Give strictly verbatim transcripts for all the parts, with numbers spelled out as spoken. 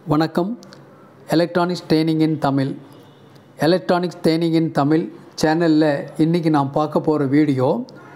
வணக்கம். Electronics training in Tamil electronics training in Tamil சேனலில் இன்றைக்கி நான் பார்க்க போகிற வீடியோ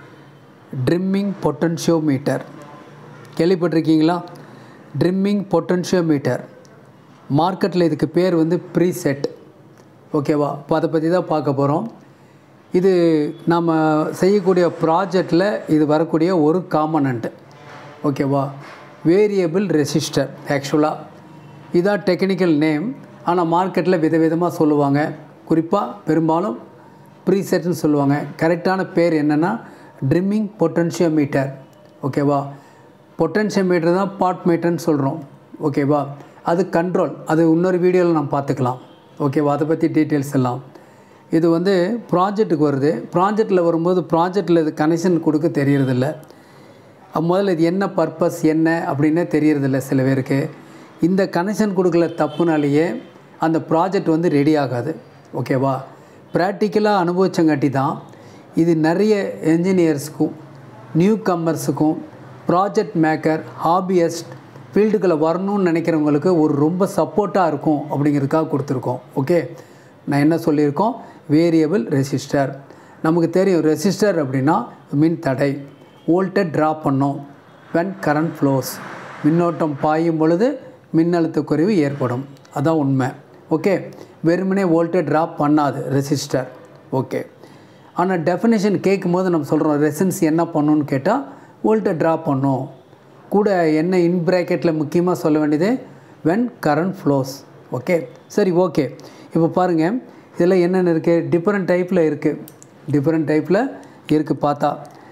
ட்ரிம்மிங் பொட்டன்ஷியோமீட்டர். கேள்விப்பட்டிருக்கீங்களா? ட்ரிம்மிங் பொட்டன்ஷியோமீட்டர் மார்க்கெட்டில் இதுக்கு பேர் வந்து ப்ரீசெட். ஓகேவா? இப்போ அதை பற்றி தான் பார்க்க போகிறோம். இது நம்ம செய்யக்கூடிய ப்ராஜெக்டில் இது வரக்கூடிய ஒரு காம்பனண்ட். ஓகேவா? Variable resistor. ஆக்சுவலாக இதான் டெக்னிக்கல் நேம். ஆனால் மார்க்கெட்டில் விதவிதமாக சொல்லுவாங்க. குறிப்பாக பெரும்பாலும் ப்ரீசெட்னு சொல்லுவாங்க. கரெக்டான பேர் என்னென்னா ட்ரிம்மிங் பொட்டன்ஷியோமீட்டர். ஓகேவா? பொட்டன்ஷியோமீட்டர் தான் பாட் மீட்டர்னு சொல்கிறோம். ஓகேவா? அது கண்ட்ரோல். அது இன்னொரு வீடியோவில் நம்ம பார்த்துக்கலாம். ஓகேவா? அதை பற்றி டீட்டெயில்ஸ் எல்லாம். இது வந்து ப்ராஜெக்ட்டுக்கு வருது. ப்ராஜெக்டில் வரும்போது ப்ராஜெக்டில் இது கனெக்ஷன் கொடுக்க தெரியறதில்ல. முதல்ல இது என்ன பர்பஸ் என்ன அப்படின்னே தெரியறதில்ல சில பேருக்கு. இந்த கனெக்ஷன் கொடுக்கல தப்புனாலேயே அந்த ப்ராஜெக்ட் வந்து ரெடி ஆகாது. ஓகேவா? ப்ராக்டிக்கலாக அனுபவிச்சங்காட்டி தான் இது நிறைய என்ஜினியர்ஸுக்கும் நியூ கம்மர்ஸுக்கும் ப்ராஜெக்ட் மேக்கர் ஹாபியஸ்ட் ஃபீல்டுக்குள்ளே வரணும்னு நினைக்கிறவங்களுக்கு ஒரு ரொம்ப சப்போர்ட்டாக இருக்கும் அப்படிங்கிறதுக்காக கொடுத்துருக்கோம். ஓகே, நான் என்ன சொல்லியிருக்கோம்? Variable resistor. நமக்கு தெரியும் ரெசிஸ்டர் அப்படின்னா மின் தடை. வோல்டேஜ் ட்ராப் பண்ணோம் when current flows. மின்னோட்டம் பாயும் பொழுது மின்னழுத்த குறைவு ஏற்படும். அதான் உண்மை. ஓகே, வெறுமனே வோல்டேஜ் ட்ராப் பண்ணாது ரெசிஸ்டர். ஓகே, ஆனால் டெஃபினேஷன் கேட்கும் போது நம்ம சொல்கிறோம் ரெசிஸ்டன்ஸ் என்ன பண்ணணும்னு கேட்டால் வோல்டேஜ் ட்ராப் பண்ணும். கூட என்ன இன் ப்ராக்கெட்டில் முக்கியமாக சொல்ல வேண்டியது when current flows. ஓகே, சரி. ஓகே, இப்போ பாருங்கள் இதில் என்னென்ன இருக்குது? டிஃப்ரெண்ட் டைப்பில் இருக்குது. டிஃப்ரெண்ட் டைப்பில் இருக்குது. பார்த்தா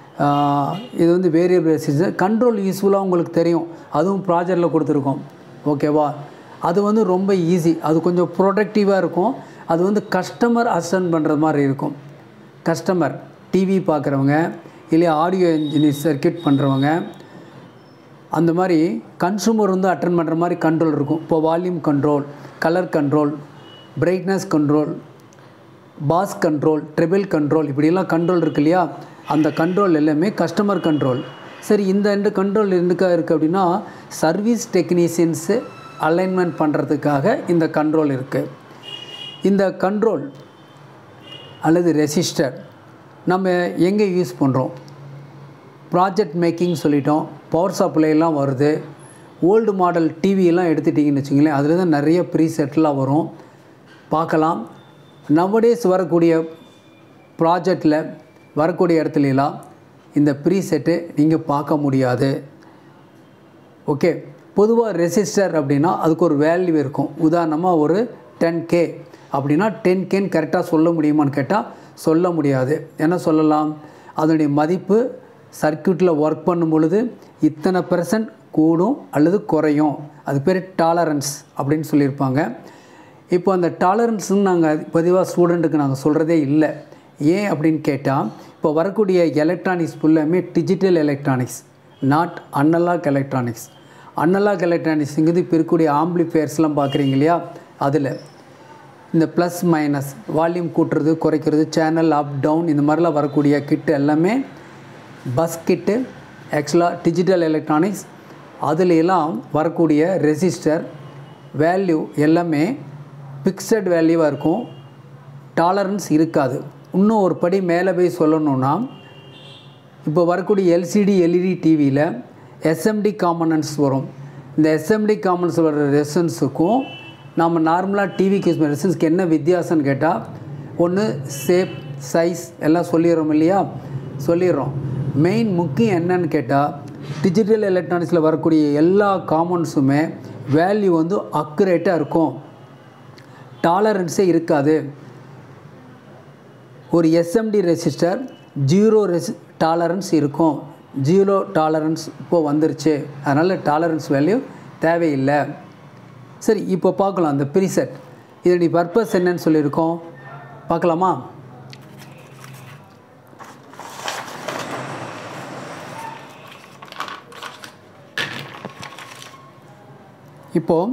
இது வந்து வேரியபிள் ரெசிஸ்டர். கண்ட்ரோல் யூஸ்ஃபுல்லாக உங்களுக்கு தெரியும். அதுவும் ப்ராஜெக்டில் கொடுத்துருக்கோம். ஓகேவா? அது வந்து ரொம்ப ஈஸி. அது கொஞ்சம் ப்ரொடக்டிவாக இருக்கும். அது வந்து கஸ்டமர் அசிஸ்டன்ட் பண்ணுற மாதிரி இருக்கும். கஸ்டமர் டிவி பார்க்குறவங்க இல்லை ஆடியோ இன்ஜினியர் சர்க்கியூட் பண்ணுறவங்க அந்த மாதிரி கன்சூமர் வந்து அட்டன் பண்ணுற மாதிரி கண்ட்ரோல் இருக்கும். இப்போ volume control, colour control, brightness control, bass control, treble control, இப்படியெல்லாம் கண்ட்ரோல் இருக்கு இல்லையா? அந்த கண்ட்ரோல் எல்லாமே கஸ்டமர் கண்ட்ரோல். சரி, இந்த ரெண்டு கண்ட்ரோல் எதுக்காக இருக்குது அப்படின்னா சர்வீஸ் டெக்னீஷியன்ஸு அலைன்மெண்ட் பண்ணுறதுக்காக இந்த கண்ட்ரோல் இருக்குது. இந்த கண்ட்ரோல் அல்லது ரெசிஸ்டர் நம்ம எங்கே யூஸ் பண்ணுறோம்? ப்ராஜெக்ட் மேக்கிங் சொல்லிட்டோம். பவர் சப்ளைலாம் வருது. ஓல்டு மாடல் டிவியெல்லாம் எடுத்துட்டிங்கன்னு வச்சுங்களேன், அதில் தான் நிறைய ப்ரீசெட்லாம் வரும். பார்க்கலாம். நவடேஸ் வரக்கூடிய ப்ராஜெக்டில் வரக்கூடிய இடத்துலலாம் இந்த ப்ரீசெட்டு நீங்கள் பார்க்க முடியாது. ஓகே, பொதுவாக ரெசிஸ்டர் அப்படின்னா அதுக்கு ஒரு வேல்யூ இருக்கும். உதாரணமாக ஒரு டென் கே அப்படின்னா டென் கேன்னு கரெக்டாக சொல்ல முடியுமான்னு கேட்டால் சொல்ல முடியாது. என்ன சொல்லலாம்? அதனுடைய மதிப்பு சர்க்யூட்டில் ஒர்க் பண்ணும் பொழுது இத்தனை பெர்சன்ட் கூடும் அல்லது குறையும். அது பேர் டாலரன்ஸ் அப்படின்னு சொல்லியிருப்பாங்க. இப்போ அந்த டாலரன்ஸ்ன்னு நாங்கள் பொதுவாக ஸ்டூடெண்ட்டுக்கு நாங்கள் சொல்கிறதே இல்லை. ஏன் அப்படின்னு கேட்டால் இப்போ வரக்கூடிய எலக்ட்ரானிக்ஸ் ஃபுல்லாமே digital electronics, not analog electronics. Analog எலக்ட்ரானிக்ஸுங்கிறது இப்போ இருக்கக்கூடிய ஆம்பிளிஃபயர்ஸ்லாம் பார்க்குறீங்க இல்லையா? அதில் இந்த ப்ளஸ் மைனஸ் வால்யூம் கூட்டுறது குறைக்கிறது, சேனல் அப் டவுன், இந்த மாதிரிலாம் வரக்கூடிய கிட்டு எல்லாமே பஸ் கிட்டு. ஆக்சுவலாக டிஜிட்டல் எலக்ட்ரானிக்ஸ் அதில் எல்லாம் வரக்கூடிய ரெசிஸ்டர் வேல்யூ எல்லாமே ஃபிக்ஸட் வேல்யூவாக இருக்கும். டாலரன்ஸ் இருக்காது. இன்னும் ஒரு படி மேலே போய் சொல்லணுன்னா இப்போ வரக்கூடிய எல்சிடி எல்இடி டிவியில் எஸ்எம்டி காம்பனன்ட்ஸ் வரும். இந்த எஸ்எம்டி காம்பனன்ட்ஸ் வர ரெசிஸ்டன்ஸுக்கும் நம்ம நார்மலாக டிவிக்கு யூஸ் பண்ணுற ரெசிஸ்டன்ஸ்க்கு என்ன வித்தியாசம்னு கேட்டால் ஒன்று ஷேப், சைஸ் எல்லாம் சொல்லிடுறோம் இல்லையா? சொல்லிடுறோம். மெயின் முக்கியம் என்னன்னு கேட்டால் டிஜிட்டல் எலக்ட்ரானிக்ஸில் வரக்கூடிய எல்லா காம்பனன்ட்ஸுமே வேல்யூ வந்து அக்குரேட்டாக இருக்கும். டாலரன்ஸே இருக்காது. ஒரு எஸ்எம்டி ரெசிஸ்டர் ஜீரோ ரெசி டாலரன்ஸ் இருக்கும். ஜீரோ டாலரன்ஸ் இப்போது வந்துருச்சு. அதனால் டாலரன்ஸ் வேல்யூ தேவையில்லை. சரி, இப்போ பார்க்கலாம் அந்த ப்ரீசெட். இதனுடைய பர்பஸ் என்னன்னு சொல்லியிருக்கோம். பார்க்கலாமா? இப்போது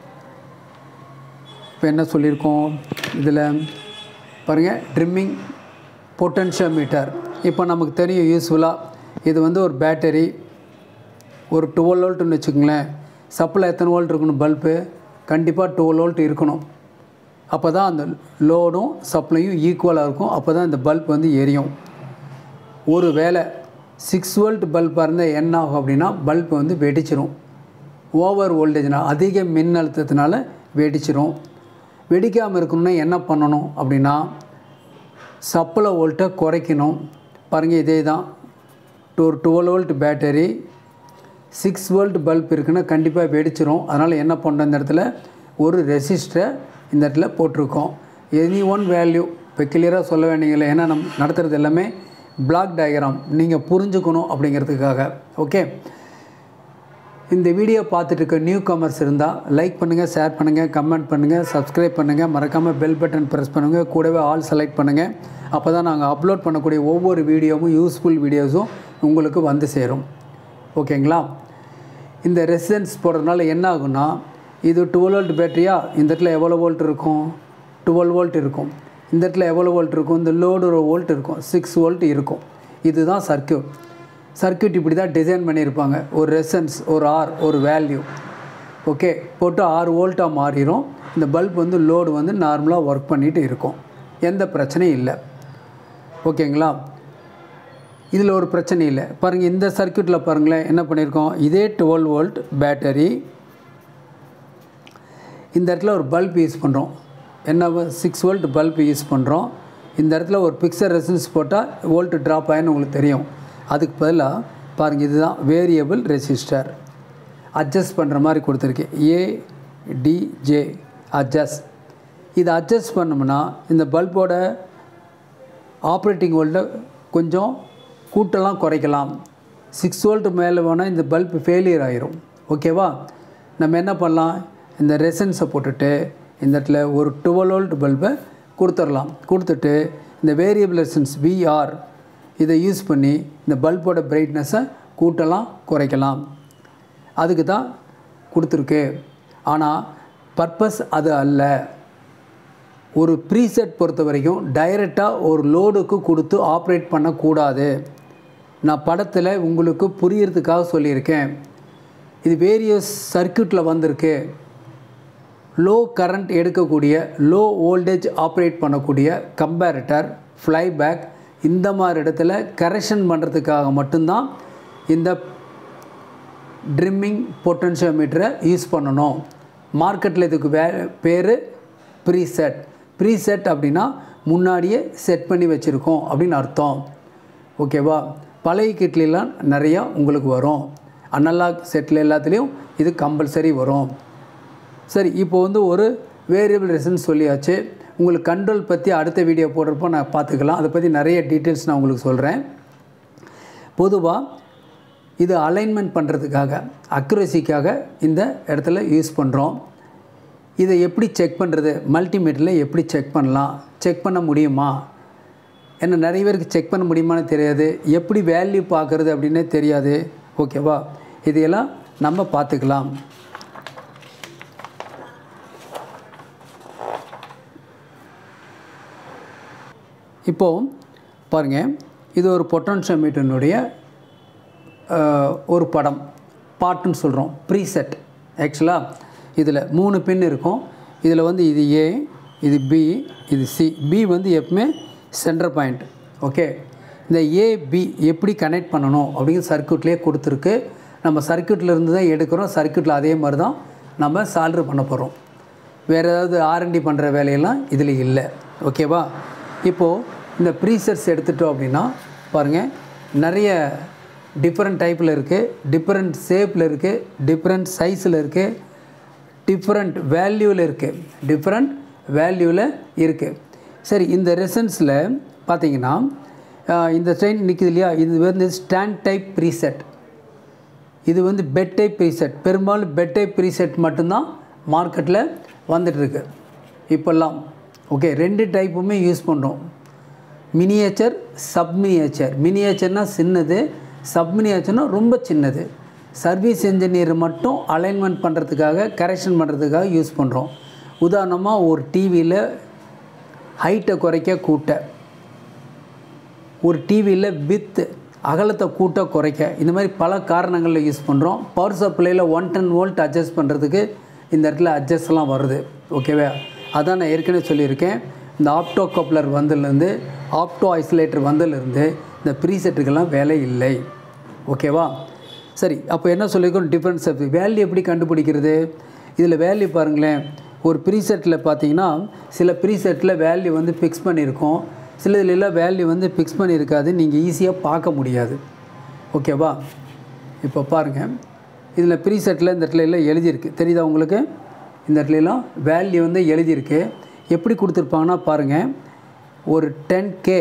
இப்போ என்ன சொல்லியிருக்கோம் இதில் பாருங்கள், ட்ரிம்மிங் பொட்டன்ஷியோமீட்டர். இப்போ நமக்கு தெரியும் யூஸ்ஃபுல்லாக இது வந்து ஒரு பேட்டரி, ஒரு டுவெல் வோல்ட்டுன்னு வச்சுக்கோங்களேன். சப்ளை எத்தனை வோல்ட் இருக்கணும்? பல்பு கண்டிப்பாக டுவெல் வோல்ட் இருக்கணும். அப்போ தான் அந்த லோடும் சப்ளையும் ஈக்குவலாக இருக்கும். அப்போ தான் இந்த பல்ப் வந்து எரியும். ஒரு வேளை சிக்ஸ் வோல்ட் பல்பாக இருந்தால் என்ன ஆகும் அப்படின்னா பல்ப் வந்து வெடிச்சிரும். ஓவர் வோல்டேஜ்னால் அதிக மின் அழுத்தத்தினால வெடிச்சிரும். வெடிக்காமல் இருக்கணும்னா என்ன பண்ணணும் அப்படின்னா சப்ளை வோல்ட்டை குறைக்கணும். பாருங்கள், இதே தான் ஒரு twelve volt battery six volt bulb இருக்குன்னா கண்டிப்பாக வெடிச்சிரும். அதனால் என்ன பண்ணுறோம், இந்த இடத்துல ஒரு ரெசிஸ்டரை இந்த இடத்துல போட்டிருக்கோம். எனி ஒன் வேல்யூ இப்போ கிளியராக சொல்ல வேண்டியதில்லை, ஏன்னா நம்ம நடத்துகிறது எல்லாமே பிளாக் டயக்ராம் நீங்கள் புரிஞ்சுக்கணும் அப்படிங்கிறதுக்காக. ஓகே, இந்த வீடியோ பார்த்துட்டு இருக்க நியூ கமர்ஸ் இருந்தால் லைக் பண்ணுங்கள், ஷேர் பண்ணுங்கள், கமெண்ட் பண்ணுங்கள், சப்ஸ்கிரைப் பண்ணுங்கள், மறக்காமல் பெல் பட்டன் ப்ரெஸ் பண்ணுங்கள், கூடவே ஆல் செலக்ட் பண்ணுங்கள். அப்போ தான் நாங்கள் அப்லோட் பண்ணக்கூடிய ஒவ்வொரு வீடியோவும் யூஸ்ஃபுல் வீடியோஸும் உங்களுக்கு வந்து சேரும். ஓகேங்களா? இந்த ரெசிஸ்டன்ஸ் போடுறதுனால என்ன ஆகுன்னா, இது டுவெல் வோல்ட் பேட்டரியா, இந்த இடத்துல எவ்வளோ வோல்ட் இருக்கும், டுவெல் வோல்ட் இருக்கும். இந்த இடத்துல எவ்வளோ வோல்ட் இருக்கும், இந்த லோடு ஒரு வோல்ட் இருக்கும், சிக்ஸ் வோல்ட் இருக்கும். இதுதான் சர்க்யூட். சர்க்யூட் இப்படி தான் டிசைன் பண்ணியிருப்பாங்க. ஒரு ரெசிஸ்டன்ஸ், ஒரு ஆர், ஒரு வேல்யூ ஓகே போட்டு ஆறு வோல்ட்டாக மாறிடும். இந்த பல்ப் வந்து லோடு வந்து நார்மலாக ஒர்க் பண்ணிகிட்டு இருக்கும், எந்த பிரச்சனையும் இல்லை. ஓகேங்களா? இதில் ஒரு பிரச்சனை இல்லை. பாருங்கள், இந்த சர்க்யூட்டில் பாருங்களேன் என்ன பண்ணியிருக்கோம். இதே டுவெல் வோல்ட் பேட்டரி, இந்த இடத்துல ஒரு பல்ப் யூஸ் பண்ணுறோம். என்ன, சிக்ஸ் வோல்ட் பல்ப் யூஸ் பண்ணுறோம். இந்த இடத்துல ஒரு பிக்சர் ரெசிஸ்டன்ஸ் போட்டால் வோல்ட் ட்ராப் ஆகின்னு உங்களுக்கு தெரியும். அதுக்கு பதிலாக பாருங்கள், இதுதான் வேரியபிள் ரெசிஸ்டர். அட்ஜஸ்ட் பண்ணுற மாதிரி கொடுத்துருக்கு, ஏடிஜே அட்ஜஸ்ட். இதை அட்ஜஸ்ட் பண்ணோம்னா இந்த பல்போட ஆப்ரேட்டிங் வோல்ட்டை கொஞ்சம் கூட்டலாம் குறைக்கலாம். சிக்ஸ் வோல்ட் மேலே வேணால் இந்த பல்ப் ஃபெயிலியர் ஆகிரும். ஓகேவா? நம்ம என்ன பண்ணலாம், இந்த ரெசன்ஸை போட்டுட்டு இந்த இடத்துல ஒரு டுவெல் வோல்ட் பல்பை கொடுத்துடலாம். கொடுத்துட்டு இந்த வேரியபிள் ரெசன்ஸ் விஆர் இதை யூஸ் பண்ணி இந்த பல்போட பிரைட்னஸை கூட்டலாம் குறைக்கலாம். அதுக்கு தான் கொடுத்துருக்கு. ஆனால் பர்பஸ் அது அல்ல. ஒரு ப்ரீசெட் பொறுத்த வரைக்கும் டைரெக்டாக ஒரு லோடுக்கு கொடுத்து ஆப்ரேட் பண்ணக்கூடாது. நான் படத்தில் உங்களுக்கு புரியறதுக்காக சொல்லியிருக்கேன். இது வேரியஸ் சர்க்யூட்டில் வந்திருக்கு. லோ கரண்ட் எடுக்கக்கூடிய, லோ வோல்டேஜ் ஆப்ரேட் பண்ணக்கூடிய கம்பேரட்டர், ஃப்ளைபேக், இந்த மாதிரி இடத்துல கரெக்ஷன் பண்ணுறதுக்காக மட்டும்தான் இந்த ட்ரிம்மிங் பொட்டன்ஷியோமீட்டரை யூஸ் பண்ணணும். மார்க்கெட்டில் இதுக்கு வே பேர் ப்ரீசெட். ப்ரீசெட் அப்படின்னா முன்னாடியே செட் பண்ணி வச்சுருக்கோம் அப்படின்னு அர்த்தம். ஓகேவா? பழைய கிட்லாம் நிறையா உங்களுக்கு வரும். அனலாக் செட்டில் எல்லாத்துலேயும் இது கம்பல்சரி வரும். சரி, இப்போ வந்து ஒரு வேரியபிள் ரெசிஸ்டன்ஸ் சொல்லியாச்சு. உங்களுக்கு கண்ட்ரோல் பற்றி அடுத்த வீடியோ போடுறப்போ நான் பார்த்துக்கலாம். அதை பற்றி நிறைய டீட்டெயில்ஸ் நான் உங்களுக்கு சொல்கிறேன். பொதுவாக இது அலைன்மெண்ட் பண்ணுறதுக்காக, அக்யூரசிக்காக இந்த இடத்துல யூஸ் பண்ணுறோம். இதை எப்படி செக் பண்ணுறது, மல்டிமீட்டரில் எப்படி செக் பண்ணலாம், செக் பண்ண முடியுமா? ஏன்னா நிறைய பேருக்கு செக் பண்ண முடியுமான்னு தெரியாது, எப்படி வேல்யூ பார்க்குறது அப்படின்னே தெரியாது. ஓகேவா? இதையெல்லாம் நம்ம பார்த்துக்கலாம். இப்போது பாருங்கள், இது ஒரு பொட்டன்ஷியோமீட்டரினுடைய ஒரு படம், பாட்டுன்னு சொல்கிறோம், ப்ரீசெட். ஆக்சுவலாக இதில் மூணு பின் இருக்கும். இதில் வந்து இது ஏ, இது பி, இது சி. பி வந்து எப்பவுமே சென்டர் பாயிண்ட். ஓகே, இந்த ஏபி எப்படி கனெக்ட் பண்ணணும் அப்படிங்கிற சர்க்யூட்லேயே கொடுத்துருக்கு. நம்ம சர்க்யூட்டில் இருந்து தான் எடுக்கிறோம். சர்க்யூட்டில் அதே மாதிரி தான் நம்ம சால்ட்ரு பண்ண போகிறோம். வேறு ஏதாவது ஆர்என்டி பண்ணுற வேலையெல்லாம் இதில் இல்லை. ஓகேவா? இப்போது இந்த ப்ரீசெட்ஸ் எடுத்துட்டோம் அப்படின்னா பாருங்கள், நிறைய டிஃப்ரெண்ட் டைப்பில் இருக்குது, டிஃப்ரெண்ட் ஷேப்பில் இருக்குது, டிஃப்ரெண்ட் சைஸில் இருக்குது, டிஃப்ரெண்ட் வேல்யூவில் இருக்குது, டிஃப்ரெண்ட் வேல்யூவில் இருக்குது. சரி, இந்த ரெசன்ஸில் பார்த்தீங்கன்னா இந்த ட்ரெயின் நிற்கிது இல்லையா, இது வந்து ஸ்டாண்ட் டைப் ப்ரீசெட். இது வந்து பெட் டைப் ப்ரீசெட். பெரும்பாலும் பெட் டைப் ப்ரீசெட் மட்டும்தான் மார்க்கெட்டில் வந்துட்டுருக்கு இப்போல்லாம். ஓகே, ரெண்டு டைப்புமே யூஸ் பண்ணுறோம். Miniature, sub miniature. மினியேச்சர்னால் சின்னது, சப் மினியேச்சர்னால் ரொம்ப சின்னது. சர்வீஸ் இன்ஜினியர் மட்டும் அலைன்மெண்ட் பண்ணுறதுக்காக, கரெக்ஷன் பண்ணுறதுக்காக யூஸ் பண்ணுறோம். உதாரணமாக ஒரு டிவியில் ஹைட்டை குறைக்க கூட்ட, ஒரு டிவியில் வித்து அகலத்தை கூட்ட குறைக்க, இந்த மாதிரி பல காரணங்களில் யூஸ் பண்ணுறோம். பவர் சப்ளையில் ஒன் டென் வோல்ட் அட்ஜஸ்ட் பண்ணுறதுக்கு இந்த இடத்துல அட்ஜஸ்ட்லாம் வருது. ஓகேவா? அதான் நான் ஏற்கனவே சொல்லியிருக்கேன். இந்த ஆப்டோ கப்ளர் வந்ததுலேருந்து ஆப்டோ ஐசோலேட்டர் வந்ததுலேருந்து இந்த ப்ரீசெட்டுக்கெல்லாம் வேலை இல்லை. ஓகேவா? சரி, அப்போ என்ன சொல்லியிருக்கோம்? டிஃப்ரென்ஸ் ஆஃப் வேல்யூ எப்படி கண்டுபிடிக்கிறது? இதில் வேல்யூ பாருங்களேன். ஒரு ப்ரீசெட்டில் பார்த்தீங்கன்னா சில ப்ரீசெட்டில் வேல்யூ வந்து ஃபிக்ஸ் பண்ணியிருக்கோம், சில இதிலெல்லாம் வேல்யூ வந்து ஃபிக்ஸ் பண்ணியிருக்காது, நீங்கள் ஈஸியாக பார்க்க முடியாது. ஓகேவா? இப்போ பாருங்கள், இதில் ப்ரீசெட்டில் இந்த இடத்துல எல்லாம் எழுதியிருக்கு, தெரியுதா உங்களுக்கு? இந்த இடத்துலலாம் வேல்யூ வந்து எழுதியிருக்கு. எப்படி கொடுத்துருப்பாங்கன்னா பாருங்கள், ஒரு டென் கே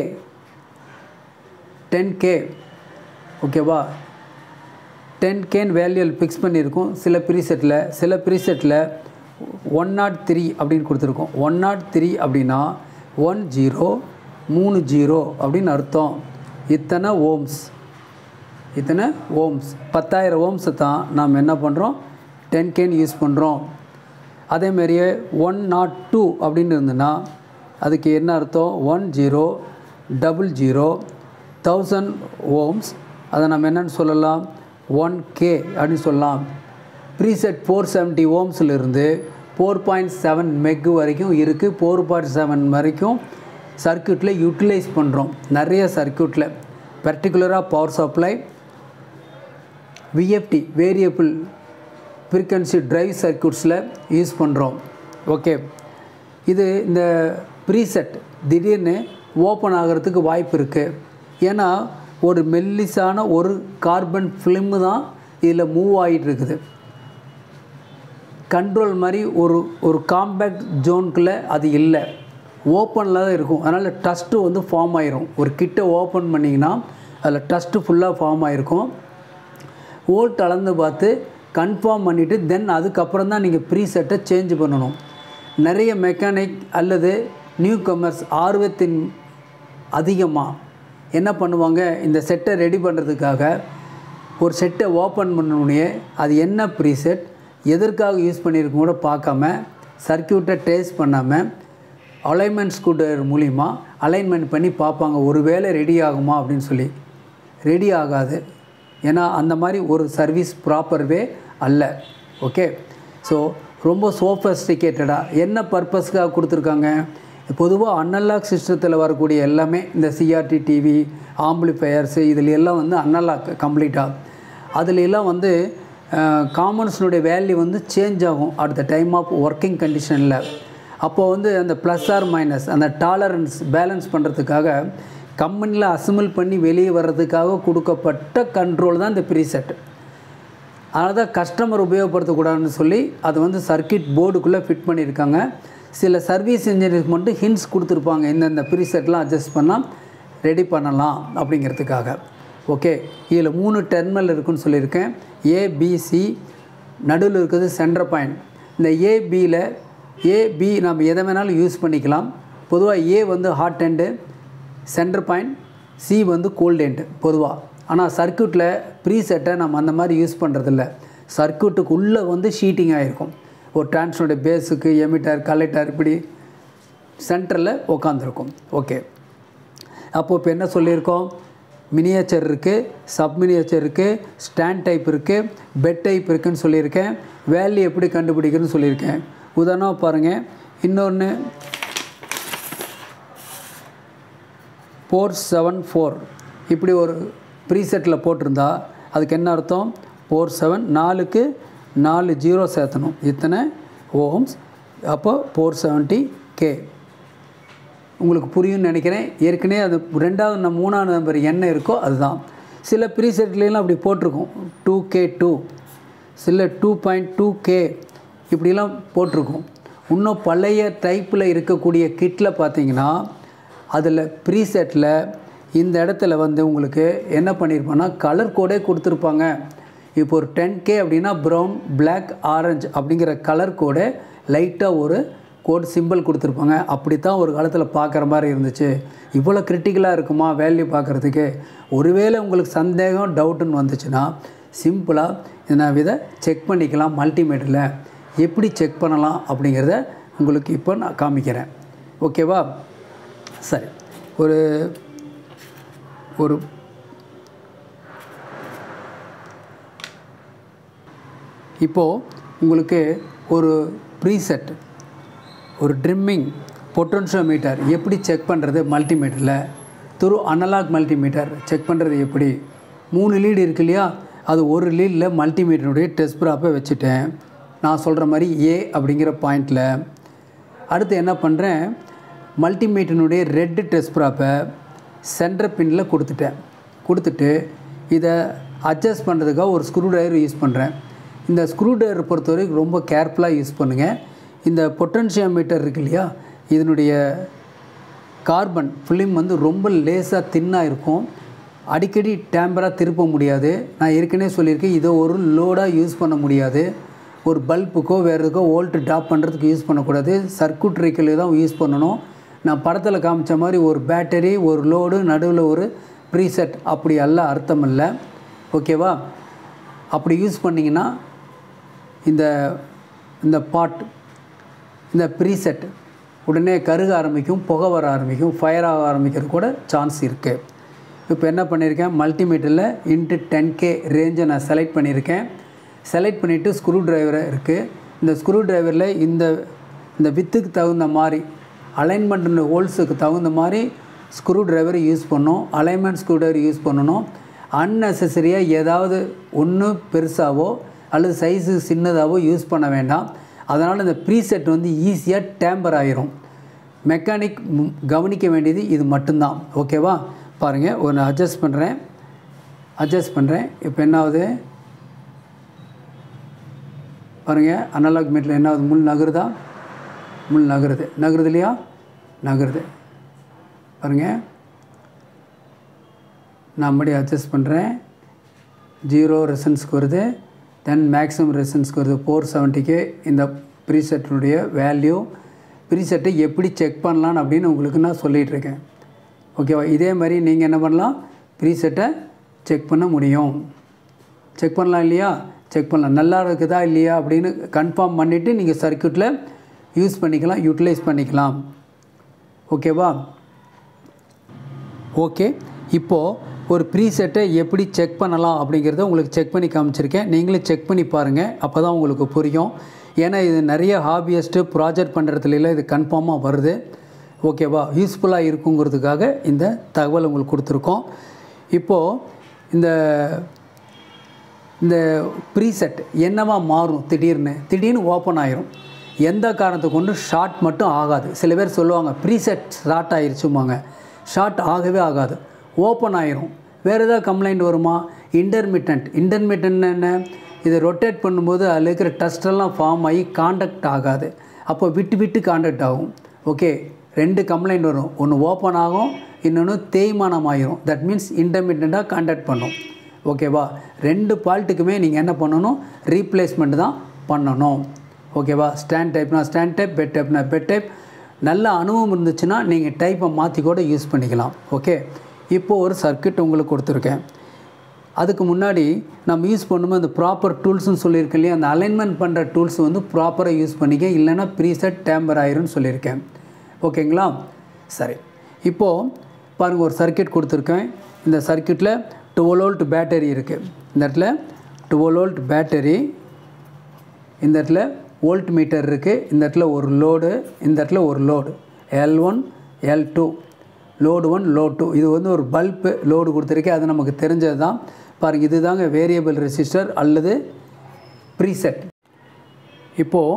டென் கே ஓகேவா, டென் கேன்னு வேல்யூ ஃபிக்ஸ் பண்ணியிருக்கோம் சில ப்ரீசெட்டில். சில ப்ரீசெட்டில் ஒன் நாட் த்ரீ அப்படின்னு கொடுத்துருக்கோம். ஒன் நாட் த்ரீ அப்படின்னா ஒன் ஜீரோ மூணு ஜீரோ அப்படின்னு அர்த்தம். இத்தனை ஓம்ஸ் இத்தனை ஓம்ஸ் பத்தாயிரம் ஓம்ஸை தான் நாம் என்ன பண்ணுறோம்? டென் கேன்னு யூஸ் பண்ணுறோம். அதேமாரியே ஒன் நாட் டூ அப்படின்னு இருந்ததுன்னா அதுக்கு என்ன அர்த்தம்? One zero double zero thousand ohms. அதை நம்ம என்னென்னு சொல்லலாம்? ஒன் கே அப்படின்னு சொல்லலாம். ப்ரீசெட் ஃபோர் செவன்ட்டி ஓம்ஸிலிருந்து ஃபோர் பாயிண்ட் செவன் மெக் வரைக்கும் இருக்குது. ஃபோர் பாயிண்ட் செவன் வரைக்கும் சர்க்யூட்டில் யூட்டிலைஸ் பண்ணுறோம். நிறைய சர்க்யூட்டில் பர்டிகுலராக power supply, VFD variable frequency drive சர்க்யூட்ஸில் யூஸ் பண்ணுறோம். ஓகே, இது இந்த ப்ரீசெட் திடீர்னு ஓப்பன் ஆகிறதுக்கு வாய்ப்பு இருக்குது. ஏன்னா ஒரு மெல்லிசான ஒரு கார்பன் ஃபிலிம்மு தான் இதில் மூவ் ஆகிட்டு இருக்குது. கண்ட்ரோல் மாதிரி ஒரு ஒரு காம்பேக்ட் ஜோனுக்குள்ளே அது இல்லை, ஓப்பனில் தான் இருக்கும். அதனால் டஸ்ட்டு வந்து ஃபார்ம் ஆகிரும். ஒரு கிட்ட ஓப்பன் பண்ணிங்கன்னா அதில் டஸ்ட்டு ஃபுல்லாக ஃபார்ம் ஆகிருக்கும். வோல்ட் அளந்து பார்த்து கன்ஃபார்ம் பண்ணிவிட்டு தென் அதுக்கப்புறம் தான் நீங்கள் ப்ரீசெட்டை சேஞ்ச் பண்ணணும். நிறைய மெக்கானிக் அல்லது நியூ கமர்ஸ் ஆர்வத்தின் அதிகமாக என்ன பண்ணுவாங்க? இந்த செட்டை ரெடி பண்ணுறதுக்காக ஒரு செட்டை ஓப்பன் பண்ணணுன்னே அது என்ன ப்ரீசெட், எதற்காக யூஸ் பண்ணியிருக்கும் கூட பார்க்காம, சர்க்யூட்டை டேஸ்ட் பண்ணாமல் அலைன்மெண்ட் ஸ்கூட்டர் மூலிமா அலைன்மெண்ட் பண்ணி பார்ப்பாங்க, ஒரு வேளை ரெடி ஆகுமா அப்படின்னு சொல்லி. ரெடி ஆகாது. ஏன்னா அந்த மாதிரி ஒரு சர்வீஸ் ப்ராப்பர் வே அல்ல. ஓகே, ஸோ ரொம்ப சோஃபஸ்டிகேட்டடாக என்ன பர்பஸ்க்காக கொடுத்துருக்காங்க? பொதுவாக அனலாக் சிஸ்டத்தில் வரக்கூடிய எல்லாமே இந்த சிஆர்டி டிவி, ஆம்பிளிஃபயர்ஸு இதில் எல்லாம் வந்து அனலாக் கம்ப்ளீட்டாக. அதில் எல்லாம் வந்து காமன்ஸினுடைய வேல்யூ வந்து சேஞ்ச் ஆகும் at the time of working கண்டிஷனில். அப்போது வந்து அந்த ப்ளஸ் ஆர் மைனஸ் அந்த டாலரன்ஸ் பேலன்ஸ் பண்ணுறதுக்காக கம்பெனியில் அசம்பிள் பண்ணி வெளியே வர்றதுக்காக கொடுக்கப்பட்ட கண்ட்ரோல் தான் இந்த ப்ரீசெட். அதனால் தான் கஸ்டமர் உபயோகப்படுத்தக்கூடாதுன்னு சொல்லி அது வந்து சர்க்யூட் போர்டுக்குள்ளே ஃபிட் பண்ணியிருக்காங்க. சில சர்வீஸ் இன்ஜினியர்ஸ் மட்டும் ஹிண்ட்ஸ் கொடுத்துருப்பாங்க, இந்தந்த ப்ரீசெட்லாம் அட்ஜஸ்ட் பண்ணால் ரெடி பண்ணலாம் அப்படிங்கிறதுக்காக. ஓகே, இதில் மூணு டெர்மினல் இருக்குதுன்னு சொல்லியிருக்கேன். ஏபிசி நடுவில் இருக்கிறது சென்டர் பாயிண்ட். இந்த ஏபியில் ஏபி நம்ம எதை வேணாலும் யூஸ் பண்ணிக்கலாம். பொதுவாக ஏ வந்து hot end, centre point, C வந்து கோல்டு எண்டு பொதுவாக. ஆனால் சர்க்யூட்டில் ப்ரீசெட்டை நம்ம அந்த மாதிரி யூஸ் பண்ணுறதில்ல. சர்க்யூட்டுக்குள்ளே வந்து ஷீட்டிங் ஆகிருக்கும். ஒரு டிரான்ஸ்ஃபார்மருடைய பேஸுக்கு எமிட்டர் கலெக்டர் இப்படி சென்டரில் உட்காந்துருக்கும். ஓகே, அப்போது இப்போ என்ன சொல்லியிருக்கோம்? மினியேச்சர் இருக்குது, சப் மினியேச்சர் இருக்குது, ஸ்டாண்ட் டைப் இருக்குது, பெட் டைப் இருக்குதுன்னு சொல்லியிருக்கேன். வேல்யூ எப்படி கண்டுபிடிக்கிறதுன்னு சொல்லியிருக்கேன். உதாரணமாக பாருங்கள், இன்னொன்று ஃபோர் செவன் ஃபோர் இப்படி ஒரு ப்ரீசெட்டில் போட்டிருந்தா அதுக்கு என்ன அர்த்தம்? ஃபோர் செவன் நாலுக்கு நாலு ஜீரோ சேர்த்தணும், இத்தனை ஓம்ஸ். அப்போ ஃபோர் செவன்ட்டி கே. உங்களுக்கு புரியும்னு நினைக்கிறேன். ஏற்கனவே அது ரெண்டாவது நம்ம மூணாவது நம்பர் என்ன இருக்கோ அதுதான். சில ப்ரீசெட்லாம் அப்படி போட்டிருக்கோம், டூ கே டூ, சில டூ பாயிண்ட் டூ கே இப்படிலாம் போட்டிருக்கோம். இன்னும் பழைய டைப்பில் இருக்கக்கூடிய கிட்டில் பார்த்தீங்கன்னா அதில் ப்ரீசெட்டில் இந்த இடத்துல வந்து உங்களுக்கு என்ன பண்ணியிருப்பாங்கன்னா கலர் கோடே கொடுத்துருப்பாங்க. இப்போ ஒரு டென் கே அப்படின்னா ப்ரௌன், பிளாக், ஆரஞ்சு அப்படிங்கிற கலர் கோடை லைட்டாக ஒரு கோட் சிம்பிள் கொடுத்துருப்பாங்க. அப்படி தான் ஒரு காலத்தில் பார்க்குற மாதிரி இருந்துச்சு. இவ்வளோ கிரிட்டிக்கலாக இருக்குமா வேல்யூ பார்க்குறதுக்கு? ஒருவேளை உங்களுக்கு சந்தேகம் டவுட்டுன்னு வந்துச்சுன்னா சிம்பிளாக நான் இதை செக் பண்ணிக்கலாம். மல்டிமீட்டரில் எப்படி செக் பண்ணலாம் அப்படிங்கிறத உங்களுக்கு இப்போ நான் காமிக்கிறேன். ஓகேவா? சரி, ஒரு ஒரு இப்போது உங்களுக்கு ஒரு ப்ரீசெட் ஒரு ட்ரிம்மிங் பொட்டன்ஷியோமீட்டர் எப்படி செக் பண்ணுறது மல்டிமீட்டரில் த்ரூ அனலாக் மல்டிமீட்டர் செக் பண்ணுறது எப்படி மூணு லீடு இருக்கு இல்லையா அது ஒரு லீடில் மல்டிமீட்டருடைய டெஸ்ட் ப்ராப்பை வச்சுட்டேன் நான் சொல்கிற மாதிரி ஏ அப்படிங்கிற பாயிண்டில் அடுத்து என்ன பண்ணுறேன் மல்டிமீட்டருடைய ரெட்டு டெஸ்ட் ப்ராப்பை சென்டர் பின்னில் கொடுத்துட்டேன் கொடுத்துட்டு இதை அட்ஜஸ்ட் பண்ணுறதுக்காக ஒரு ஸ்க்ரூ ட்ரைவர் யூஸ் பண்ணுறேன் இந்த ஸ்க்ரூ ட்ரைவர் பொறுத்தவரைக்கும் ரொம்ப கேர்ஃபுல்லாக யூஸ் பண்ணுங்கள் இந்த பொட்டன்ஷியோமீட்டர் இருக்கு இல்லையா இதனுடைய கார்பன் ஃபிலிம் வந்து ரொம்ப லேசாக தின்னாக இருக்கும் அடிக்கடி டேம்பராக திருப்ப முடியாது நான் ஏற்கனவே சொல்லியிருக்கேன் இதை ஒரு லோடாக யூஸ் பண்ண முடியாது ஒரு பல்புக்கோ வேறு எதுக்கோ வோல்ட் ட்ராப் பண்ணுறதுக்கு யூஸ் பண்ணக்கூடாது சர்க்யூட்ரிக்கில் தான் யூஸ் பண்ணணும் நான் படத்தில் காமிச்ச மாதிரி ஒரு பேட்டரி ஒரு லோடு நடுவில் ஒரு ப்ரீசெட் அப்படி அல்ல அர்த்தம் இல்லை ஓகேவா அப்படி யூஸ் பண்ணிங்கன்னா இந்த இந்த பாட் இந்த ப்ரீசெட் உடனே கருக ஆரம்பிக்கும் புகை வர ஆரம்பிக்கும் ஃபயர் ஆக ஆரம்பிக்கிறது கூட சான்ஸ் இருக்குது இப்போ என்ன பண்ணியிருக்கேன் மல்டிமீட்டரில் இன்ட்டு டென் கே ரேஞ்சை நான் செலக்ட் பண்ணியிருக்கேன் செலக்ட் பண்ணிவிட்டு ஸ்க்ரூ ட்ரைவரை இருக்குது இந்த ஸ்க்ரூ ட்ரைவரில் இந்த இந்த வித்துக்கு தகுந்த மாதிரி அலைன்மெண்ட் ஹோல்ஸுக்கு தகுந்த மாதிரி ஸ்க்ரூ ட்ரைவரை யூஸ் பண்ணணும் அலைன்மெண்ட் ஸ்க்ரூ ட்ரைவர் யூஸ் பண்ணணும் அன்னெசரியாக ஏதாவது ஒன்று பெருசாகவோ அல்லது சைஸு சின்னதாகவோ யூஸ் பண்ண வேண்டாம் அதனால் இந்த ப்ரீசெட் வந்து ஈஸியாக டேம்பர் ஆகிரும் மெக்கானிக் கவனிக்க வேண்டியது இது மட்டும்தான் ஓகேவா பாருங்கள் ஒன்று அட்ஜஸ்ட் பண்ணுறேன் அட்ஜஸ்ட் பண்ணுறேன் இப்போ என்ன ஆகுது பாருங்கள் அனலாக் மீட்டரில் என்ன ஆகுது முள் நகருதா முள் நகருது நகருது இல்லையா நகருது பாருங்கள் நான் மறுபடியும் அட்ஜஸ்ட் பண்ணுறேன் ஜீரோ ரெசன்ஸ்க்கு வருது தென் மேக்ஸிமம் ரெசன்ஸ்க்கு வருது ஃபோர் செவன்ட்டிக்கு இந்த ப்ரீசெட்டினுடைய வேல்யூ ப்ரீசெட்டை எப்படி செக் பண்ணலான்னு அப்படின்னு உங்களுக்கு நான் சொல்லிகிட்ருக்கேன் ஓகேவா இதே மாதிரி நீங்கள் என்ன பண்ணலாம் ப்ரீசெட்டை செக் பண்ண முடியும் செக் பண்ணலாம் இல்லையா செக் பண்ணலாம் நல்லா இருக்குதா இல்லையா அப்படின்னு கன்ஃபார்ம் பண்ணிவிட்டு நீங்கள் சர்க்யூட்டில் யூஸ் பண்ணிக்கலாம் யூட்டிலைஸ் பண்ணிக்கலாம் ஓகேவா ஓகே இப்போது ஒரு ப்ரீசெட்டை எப்படி செக் பண்ணலாம் அப்படிங்கிறத உங்களுக்கு செக் பண்ணி காமிச்சிருக்கேன் நீங்களும் செக் பண்ணி பாருங்கள் அப்போ தான் உங்களுக்கு புரியும் ஏன்னா இது நிறைய ஹாபியஸ்ட்டு ப்ராஜெக்ட் பண்ணுறதுலாம் இது கன்ஃபார்மாக வருது ஓகேவா யூஸ்ஃபுல்லாக இருக்குங்கிறதுக்காக இந்த தகவல் உங்களுக்கு கொடுத்துருக்கோம் இப்போது இந்த இந்த ப்ரீசெட் என்னவா மாறும் திடீர்னு திடீர்னு ஓப்பன் ஆயிரும் எந்த காரணத்தை கொண்டு ஷார்ட் மட்டும் ஆகாது சில பேர் சொல்லுவாங்க ப்ரீசெட் ஷார்ட் ஆகிருச்சுமாங்க ஷார்ட் ஆகவே ஆகாது ஓப்பன் ஆயிரும் வேறு ஏதாவது கம்ப்ளைண்ட் வருமா இன்டர்மிட்டன்ட் இன்டர்மிட்டன்ட் என்ன இதை ரொட்டேட் பண்ணும்போது அதில் இருக்கிற டஸ்டெல்லாம் ஃபார்ம் ஆகி காண்டக்ட் ஆகாது அப்போ விட்டு விட்டு காண்டக்ட் ஆகும் ஓகே ரெண்டு கம்ப்ளைண்ட் வரும் ஒன்று ஓப்பன் ஆகும் இன்னொன்று தேய்மானம் ஆகிரும் தட் மீன்ஸ் இன்டர்மிட்டண்ட்டாக காண்டக்ட் பண்ணும் ஓகேவா ரெண்டு ஃபால்ட்டுக்குமே நீங்கள் என்ன பண்ணணும் ரீப்ளேஸ்மெண்ட் தான் பண்ணணும் ஓகேவா ஸ்டாண்ட் டைப்னா ஸ்டாண்ட் டைப் பெட் டைப்னா பெட் டைப் நல்ல அனுபவம் இருந்துச்சுன்னா நீங்கள் டைப்பை மாற்றி கூட யூஸ் பண்ணிக்கலாம் ஓகே இப்போது ஒரு சர்க்யூட் உங்களுக்கு கொடுத்துருக்கேன் அதுக்கு முன்னாடி நம்ம யூஸ் பண்ணும்போது அந்த ப்ராப்பர் டூல்ஸ்னு சொல்லியிருக்கேன் இல்லையா அந்த அலைன்மெண்ட் பண்ணுற டூல்ஸ் வந்து ப்ராப்பராக யூஸ் பண்ணிக்க இல்லைன்னா ப்ரீசெட் டேம்பர் ஆயிரும்னு சொல்லியிருக்கேன் ஓகேங்களா சரி இப்போது பாருங்கள் ஒரு சர்க்யூட் கொடுத்துருக்கேன் இந்த சர்க்யூட்டில் டுவெல் வோல்ட் பேட்டரி இருக்குது இந்த இடத்துல டுவெல் வோல்ட் பேட்டரி இந்த இடத்துல வோல்ட் மீட்டர் இருக்குது இந்த இடத்துல ஒரு லோடு இந்த இடத்துல ஒரு load L one L two load one load two இது வந்து ஒரு பல்பு லோடு கொடுத்துருக்கேன் அது நமக்கு தெரிஞ்சது தான் பாருங்கள் இது தாங்க வேரியபிள் ரெசிஸ்டர் அல்லது ப்ரீசெட் இப்போது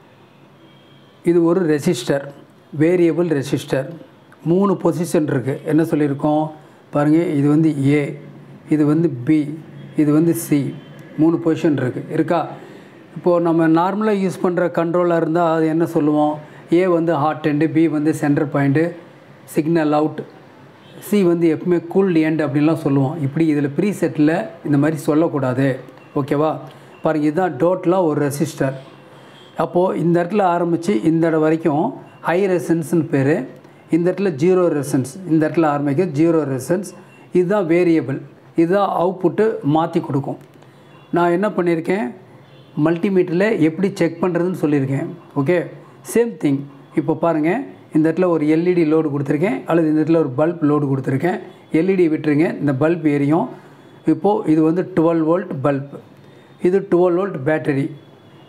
இது ஒரு ரெசிஸ்டர் வேரியபிள் ரெசிஸ்டர் மூணு பொசிஷன் இருக்குது என்ன சொல்லியிருக்கோம் பாருங்கள் இது வந்து ஏ இது வந்து பி இது வந்து சி மூணு பொசிஷன் இருக்குது இருக்கா இப்போது நம்ம நார்மலாக யூஸ் பண்ணுற கண்ட்ரோலாக இருந்தால் அது என்ன சொல்லுவோம் ஏ வந்து ஹாட் எண்டு பி வந்து centre point signal out C வந்து எப்பவுமே கூல்டு எண்ட் அப்படின்லாம் சொல்லுவோம் இப்படி இதில் ப்ரீசெட்டில் இந்த மாதிரி சொல்லக்கூடாது ஓகேவா பாருங்கள் இதுதான் டோட்டலாக ஒரு ரெசிஸ்டர் அப்போது இந்த இடத்துல ஆரம்பித்து இந்த இடம் வரைக்கும் ஹை ரெசன்ஸ்னு பேர் இந்த இடத்துல ஜீரோ ரெசன்ஸ் இந்த இடத்துல ஆரம்பிக்க ஜீரோ ரெசன்ஸ் இதுதான் வேரியபிள் இதுதான் அவுட்புட்டு மாற்றி கொடுக்கும் நான் என்ன பண்ணியிருக்கேன் மல்டிமீட்டரில் எப்படி செக் பண்ணுறதுன்னு சொல்லியிருக்கேன் ஓகே சேம் திங் இப்போ பாருங்கள் இந்த இடத்துல ஒரு எல்இடி லோடு கொடுத்துருக்கேன் அல்லது இந்த இடத்துல ஒரு பல்ப் லோடு கொடுத்துருக்கேன் எல்இடி விட்டுருங்க இந்த பல்ப் எரியும் இப்போது இது வந்து டுவெல் வோல்ட் பல்ப் இது டுவெல் வோல்ட் பேட்டரி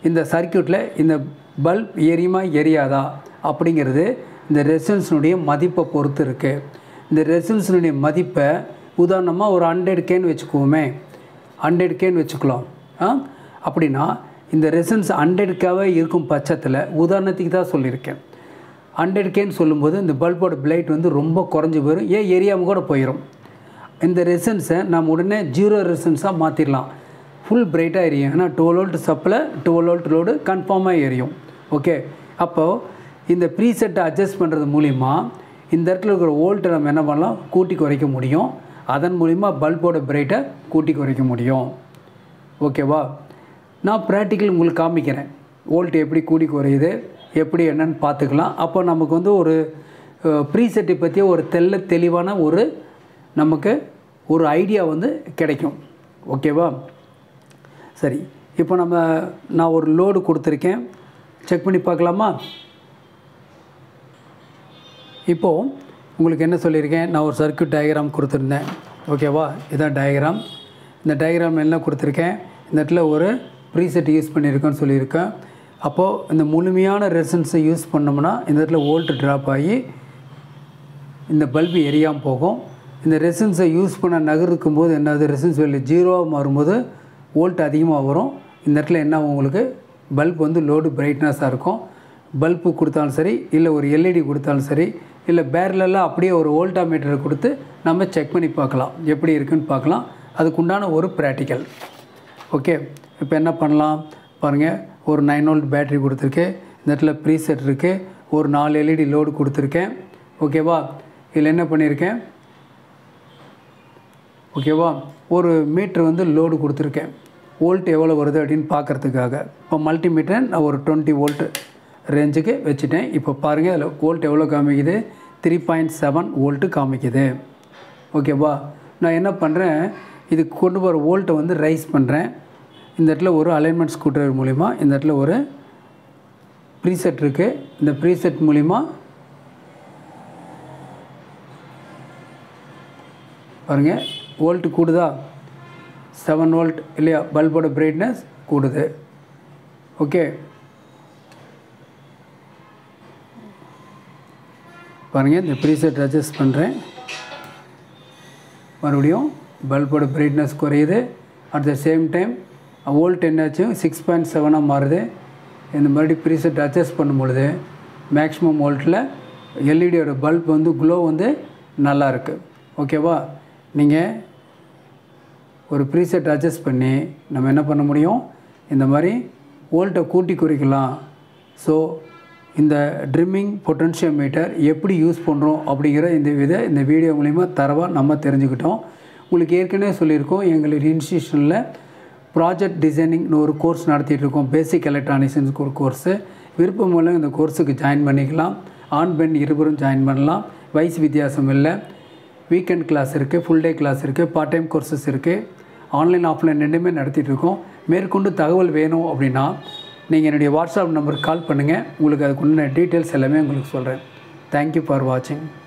இந்த சர்க்யூட்டில் இந்த பல்ப் எரியுமா எரியாதா அப்படிங்கிறது இந்த ரெசிஸ்டன்ஸினுடைய மதிப்பை பொறுத்து இருக்குது. இந்த ரெசிஸ்டன்ஸினுடைய மதிப்பை உதாரணமாக ஒரு ஹண்ட்ரட் கேன்னு வச்சுக்குவோமே, ஹண்ட்ரட் கேன்னு வச்சுக்கலாம். அப்படின்னா இந்த ரெசிஸ்டன்ஸ் ஹண்ட்ரட்காகவே இருக்கும் பட்சத்தில், உதாரணத்துக்கு தான் சொல்லியிருக்கேன், ஹண்ட்ரட் கேன்னு சொல்லும்போது இந்த பல்போட பிளைட் வந்து ரொம்ப குறைஞ்சி போயிடும், ஏன் எரியாமல் கூட போயிடும். இந்த ரெசிஸ்டன்ஸை நம்ம உடனே ஜீரோ ரெசிஸ்டன்ஸாக மாற்றிடலாம், ஃபுல் பிரைட்டாக எரியும். ஏன்னா twelve volt supply twelve volt load கன்ஃபார்மாக எரியும். ஓகே, அப்போது இந்த ப்ரீசெட்டை அட்ஜஸ்ட் பண்ணுறது மூலிமா இந்த இடத்துல இருக்கிற வோல்ட்டை நம்ம என்ன பண்ணலாம், கூட்டி குறைக்க முடியும். அதன் மூலிமா பல்போட பிரைட்டை கூட்டி குறைக்க முடியும். ஓகேவா? நான் ப்ராக்டிக்கல் உங்களுக்கு காமிக்கிறேன், வோல்ட் எப்படி கூட்டி குறையுது எப்படி என்னன்னு பார்த்துக்கலாம். அப்போ நமக்கு வந்து ஒரு ப்ரீசெட்டை பற்றிய ஒரு தெல்ல தெளிவான ஒரு நமக்கு ஒரு ஐடியா வந்து கிடைக்கும். ஓகேவா? சரி, இப்போ நம்ம நான் ஒரு லோடு கொடுத்துருக்கேன், செக் பண்ணி பார்க்கலாமா? இப்போது உங்களுக்கு என்ன சொல்லியிருக்கேன், நான் ஒரு சர்க்யூட் டயக்ராம் கொடுத்துருந்தேன். ஓகேவா? இதான் டயக்ராம். இந்த டயக்ராம் என்ன கொடுத்துருக்கேன், இந்த இடத்துல ஒரு ப்ரீசெட் யூஸ் பண்ணியிருக்கேன்னு சொல்லியிருக்கேன். அப்போது இந்த முழுமையான ரெசிஸ்டன்ஸை யூஸ் பண்ணோம்னா இந்த இடத்துல வோல்ட் ட்ராப் ஆகி இந்த பல்பு எரியாமல் போகும். இந்த ரெசிஸ்டன்ஸை யூஸ் பண்ண நகருக்கும் போது என்னது, ரெசிஸ்டன்ஸ் வேல்யூ ஜீரோவாக மாறும்போது வோல்ட் அதிகமாக வரும். இந்த இடத்துல என்ன உங்களுக்கு பல்ப் வந்து லோடு பிரைட்னஸாக இருக்கும். பல்பு கொடுத்தாலும் சரி, இல்லை ஒரு எல்இடி கொடுத்தாலும் சரி, இல்லை பேரலெல்லாம் அப்படியே ஒரு வோல்டா மீட்டரை கொடுத்து நம்ம செக் பண்ணி பார்க்கலாம், எப்படி இருக்குன்னு பார்க்கலாம். அதுக்குண்டான ஒரு ப்ராக்டிக்கல். ஓகே, இப்போ என்ன பண்ணலாம் பாருங்கள், ஒரு நைன் வோல்ட் பேட்ரி கொடுத்துருக்கேன், இந்த இடத்துல ப்ரீசெட் இருக்குது, ஒரு நாலு எல்இடி லோடு கொடுத்துருக்கேன். ஓகேவா? இதில் என்ன பண்ணியிருக்கேன், ஓகேவா, ஒரு மீட்ரு வந்து லோடு கொடுத்துருக்கேன், வோல்ட் எவ்வளோ வருது அப்படின்னு பார்க்குறதுக்காக. இப்போ மல்டிமீட்டர் நான் ஒரு டுவெண்ட்டி வோல்ட் ரேஞ்சுக்கு வச்சுட்டேன். இப்போ பாருங்கள் அதில் வோல்ட் எவ்வளோ காமிக்குது, த்ரீ பாயிண்ட் செவன் வோல்ட்டு காமிக்குது. ஓகேவா? நான் என்ன பண்ணுறேன், இதுக்கு கொண்டு போகிற வோல்ட்டை வந்து ரைஸ் பண்ணுறேன். இந்த இடத்துல ஒரு அலைன்மெண்ட் ஸ்கூட்டர் மூலிமா இந்த இடத்துல ஒரு ப்ரீசெட் இருக்குது, இந்த ப்ரீசெட் மூலிமா பாருங்கள் வோல்ட்டு கூடுதா, செவன் வோல்ட் இல்லையா, பல்போட பிரைட்னஸ் கூடுது. ஓகே, பாருங்கள் இந்த ப்ரீசெட் அட்ஜஸ்ட் பண்ணுறேன், மறுபடியும் பல்போட பிரைட்னஸ் குறையுது. At the same time volt என்னாச்சு, சிக்ஸ் பாயிண்ட் செவனாக மாறுது. இந்த மாதிரி ப்ரீசெட் அட்ஜஸ்ட் பண்ணும் பொழுது மேக்ஸிமம் வோல்ட்டில் எல்இடியோட பல்ப் வந்து க்ளோ வந்து நல்லா இருக்குது. ஓகேவா? நீங்கள் ஒரு ப்ரீசெட் அட்ஜஸ்ட் பண்ணி நம்ம என்ன பண்ண முடியும், இந்த மாதிரி வோல்ட்டை கூட்டி குறைக்கலாம். ஸோ இந்த ட்ரிம்மிங் பொட்டன்ஷியோமீட்டர் எப்படி யூஸ் பண்ணுறோம் அப்படிங்கிற இந்த வித இந்த வீடியோ மூலிமா தரவாக நம்ம தெரிஞ்சுக்கிட்டோம். உங்களுக்கு ஏற்கனவே சொல்லியிருக்கோம், எங்களுடைய இன்ஸ்டியூஷனில் ப்ராஜெக்ட் டிசைனிங்னு ஒரு கோர்ஸ் நடத்திட்டு இருக்கோம், பேசிக் எலக்ட்ரானிக்ஸ்னு ஒரு கோர்ஸு. விருப்பம் மூலம் இந்த கோர்ஸுக்கு ஜாயின் பண்ணிக்கலாம். ஆண் பெண் இருவரும் ஜாயின் பண்ணலாம், வயசு வித்தியாசம் இல்லை. வீக்கெண்ட் கிளாஸ் இருக்குது, ஃபுல் டே கிளாஸ் இருக்குது, பார்ட் டைம் கோர்சஸ் இருக்குது, ஆன்லைன் ஆஃப்லைன் ரெண்டுமே நடத்திட்டு இருக்கோம். மேற்கொண்டு தகவல் வேணும் அப்படின்னா நீங்கள் என்னுடைய வாட்ஸ்அப் நம்பருக்கு கால் பண்ணுங்கள், உங்களுக்கு அதுக்குள்ள டீட்டெயில்ஸ் எல்லாமே உங்களுக்கு சொல்கிறேன். தேங்க்யூ ஃபார் வாட்சிங்.